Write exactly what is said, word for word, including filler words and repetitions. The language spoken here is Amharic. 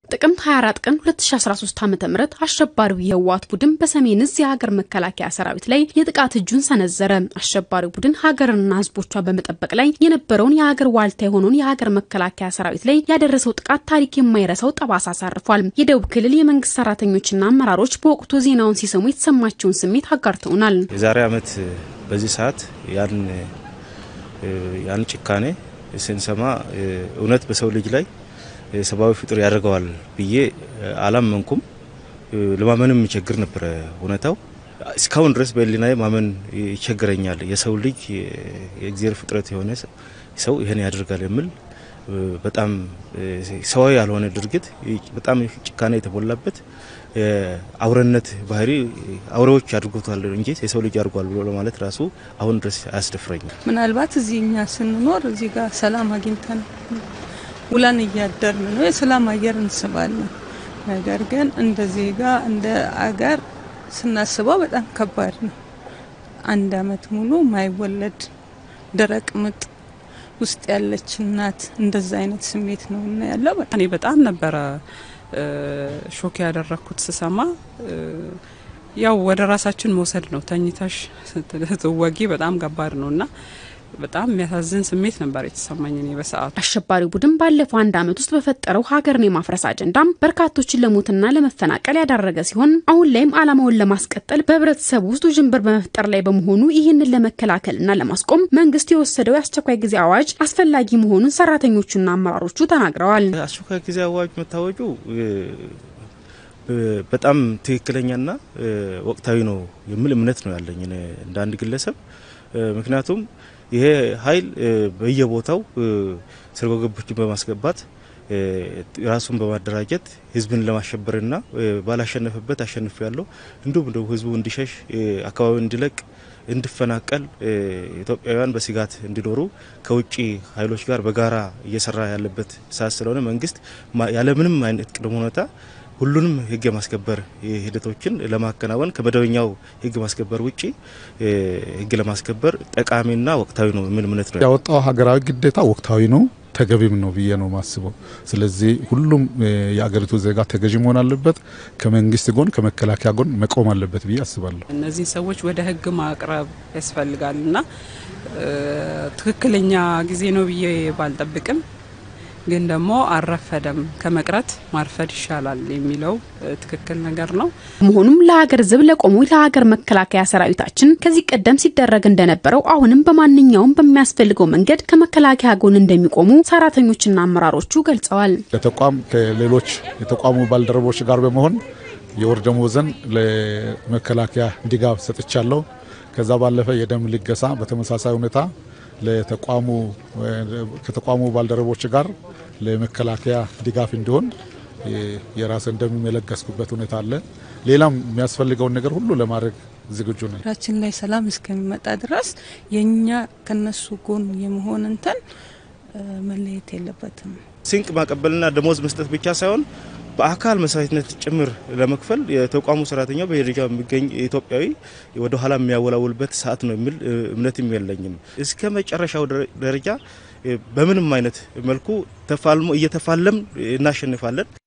ጥቅምት ሃያ አራት ቀን ሁለት ሺህ አስራ ሶስት ዓመተ ምህረት አሸባሪው የህወሓት ቡድን በሰሜን እዝ የሀገር መከላከያ ሰራዊት ላይ የጥቃት እጁን ሰነዘረ። አሸባሪው ቡድን ሀገርና ህዝቦቿን በመጠበቅ ላይ የነበረውን የሀገር ዋልታ የሆነውን የሀገር መከላከያ ሰራዊት ላይ ያደረሰው ጥቃት ታሪክ የማይረሳው ጠባሳ አሳርፏል። የደቡብ ክልል የመንግስት ሰራተኞችና አመራሮች በወቅቱ ዜናውን ሲሰሙ የተሰማቸውን ስሜት አጋርተውናል። የዛሬ አመት በዚህ ሰዓት ያን ያን ጭካኔ ስንሰማ እውነት በሰው ልጅ ላይ ሰባዊ ፍጥር ያደርጋል ብዬ አላመንኩም። ለማመንም የሚቸግር ነበር ሁኔታው። እስካሁን ድረስ በሊናይ ማመን ይቸግረኛል። የሰው ልጅ የእግዚአብሔር ፍጥረት የሆነ ሰው ይሄን ያደርጋል የሚል በጣም ሰዋዊ ያልሆነ ድርጊት በጣም ጭካኔ የተሞላበት አውረነት ባህሪ አውሬዎች ያድርጉታል እንጂ የሰው ልጅ ያርጓል ብሎ ለማለት ራሱ አሁን ድረስ አያስደፍረኝም። ምናልባት እዚህኛ ስንኖር እዚህ ጋር ሰላም አግኝተን ውላን እያደርን ነው የሰላም አየር እንስባለን። ነገር ግን እንደዚህ ጋር እንደ አገር ስናስበው በጣም ከባድ ነው። አንድ አመት ሙሉ ማይወለድ ደረቅ ምጥ ውስጥ ያለች እናት እንደዛ አይነት ስሜት ነው እና ያለው እኔ በጣም ነበር ሾክ ያደረኩት ስሰማ። ያው ወደ ራሳችን መውሰድ ነው ተኝታሽ ተወጊ በጣም ከባድ ነውና በጣም የሚያሳዝን ስሜት ነበር የተሰማኝ እኔ በሰዓቱ። አሸባሪው ቡድን ባለፈው አንድ አመት ውስጥ በፈጠረው ሀገርን የማፍረስ አጀንዳም በርካቶችን ለሞትና ለመፈናቀል ያዳረገ ሲሆን አሁን ላይም አላማውን ለማስቀጠል በህብረተሰቡ ውስጥ ጅምበር በመፍጠር ላይ በመሆኑ ይህንን ለመከላከልና ለማስቆም መንግስት የወሰደው የአስቸኳይ ጊዜ አዋጅ አስፈላጊ መሆኑን ሰራተኞቹና አመራሮቹ ተናግረዋል። አስቸኳይ ጊዜ አዋጅ መታወጁ በጣም ትክክለኛና ወቅታዊ ነው የሚል እምነት ነው ያለኝ እንደ አንድ ግለሰብ። ምክንያቱም ይሄ ኃይል በየቦታው ሰርጎ ገቦችን በማስገባት ራሱን በማደራጀት ህዝብን ለማሸበርና ባላሸነፈበት አሸንፍ ያለው እንዲሁም ደግሞ ህዝቡ እንዲሸሽ አካባቢ እንዲለቅ እንዲፈናቀል ኢትዮጵያውያን በስጋት እንዲኖሩ ከውጪ ኃይሎች ጋር በጋራ እየሰራ ያለበት ሰዓት ስለሆነ መንግስት ያለ ምንም አይነት ቅድመ ሁኔታ ሁሉንም ህግ ማስከበር ሂደቶችን ለማከናወን ከመደበኛው ህግ ማስከበር ውጪ ህግ ለማስከበር ጠቃሚና ወቅታዊ ነው ምን ምነት ነው ያወጣው ሀገራዊ ግዴታ ወቅታዊ ነው ተገቢም ነው ብዬ ነው ማስበው። ስለዚህ ሁሉም የአገሪቱ ዜጋ ተገዢ መሆን አለበት፣ ከመንግስት ጎን ከመከላከያ ጎን መቆም አለበት ብዬ አስባለሁ። እነዚህ ሰዎች ወደ ህግ ማቅረብ ያስፈልጋልና ትክክለኛ ጊዜ ነው ብዬ ባልጠብቅም ግን ደግሞ አረፈደም ከመቅረት ማርፈድ ይሻላል የሚለው ትክክል ነገር ነው። መሆኑም ለሀገር ዝብ ለቆሙ ለሀገር መከላከያ ሰራዊታችን ከዚህ ቀደም ሲደረግ እንደነበረው አሁንም በማንኛውም በሚያስፈልገው መንገድ ከመከላከያ ጎን እንደሚቆሙ ሰራተኞችና አመራሮቹ ገልጸዋል። ለተቋም ከሌሎች የተቋሙ ባልደረቦች ጋር በመሆን የወር ደመወዝን ለመከላከያ ድጋፍ ሰጥቻለሁ። ከዛ ባለፈ የደም ልገሳ በተመሳሳይ ሁኔታ ለተቋሙ ከተቋሙ ባልደረቦች ጋር ለመከላከያ ድጋፍ እንዲሆን የራስ እንደሚመለገስኩበት ሁኔታ አለ። ሌላም የሚያስፈልገው ነገር ሁሉ ለማድረግ ዝግጁ ነኝ። ራችን ላይ ሰላም እስከሚመጣ ድረስ የኛ ከነሱ ጎን የመሆን እንትን መለየት የለበትም። ስንቅ ማቀበልና ደሞዝ መስጠት ብቻ ሳይሆን በአካል መስዋዕትነት ጭምር ለመክፈል የተቋሙ ሰራተኛው በየደረጃው የሚገኝ ኢትዮጵያዊ ወደ ኋላ የሚያወላውልበት ሰዓት ነው የሚል እምነትም የለኝም። እስከ መጨረሻው ደረጃ በምንም አይነት መልኩ ተፋልሞ እየተፋለም እናሸንፋለን።